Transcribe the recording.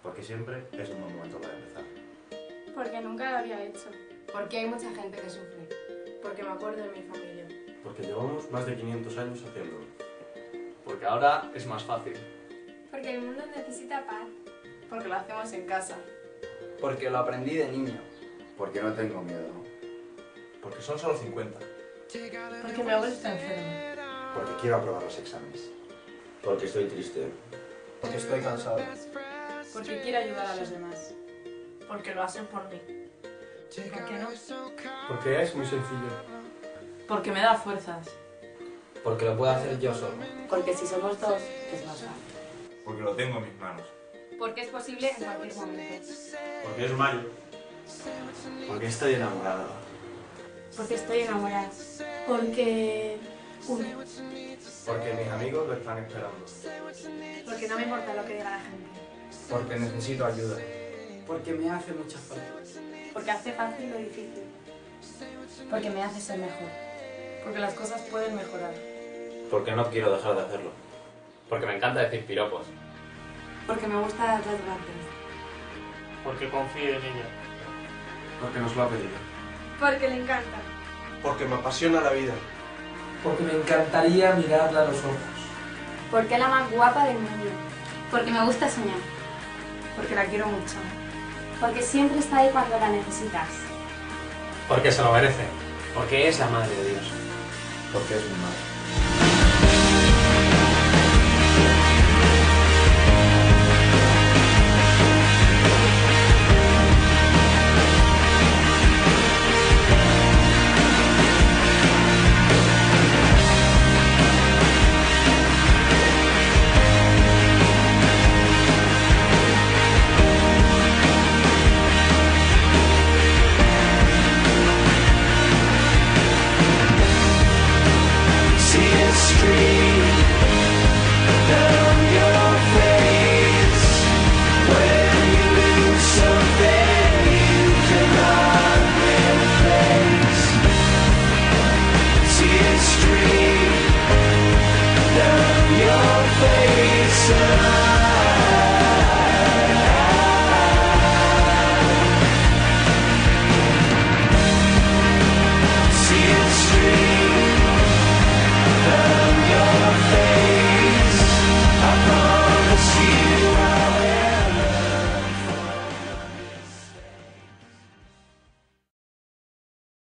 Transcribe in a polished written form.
Porque siempre es un buen momento para empezar. Porque nunca lo había hecho. Porque hay mucha gente que sufre. Porque me acuerdo de mi familia. Porque llevamos más de 500 años haciéndolo. Porque ahora es más fácil. Porque el mundo necesita paz. Porque lo hacemos en casa. Porque lo aprendí de niño. Porque no tengo miedo. Porque son solo 50. Porque mi abuelo está enfermo. Porque quiero aprobar los exámenes. Porque estoy triste. Porque estoy cansado. Porque quiero ayudar a los demás. Porque lo hacen por mí. ¿Por qué no? Porque es muy sencillo. Porque me da fuerzas. Porque lo puedo hacer yo solo. Porque si somos dos, es más fácil. Porque lo tengo en mis manos. Porque es posible en cualquier momento. Porque es mayo. Porque estoy enamorado. Porque estoy enamorada. Porque... Porque mis amigos lo están esperando. Porque no me importa lo que diga la gente. Porque necesito ayuda. Porque me hace mucha falta. Porque hace fácil lo difícil. Porque me hace ser mejor. Porque las cosas pueden mejorar. Porque no quiero dejar de hacerlo. Porque me encanta decir piropos. Porque me gusta dar las gracias. Porque confío en ella. Porque nos lo ha pedido. Porque le encanta. Porque me apasiona la vida. Porque me encantaría mirarla a los ojos. Porque es la más guapa del mundo. Porque me gusta soñar. Porque la quiero mucho. Porque siempre está ahí cuando la necesitas. Porque se lo merece. Porque es la madre de Dios. Porque es mi madre.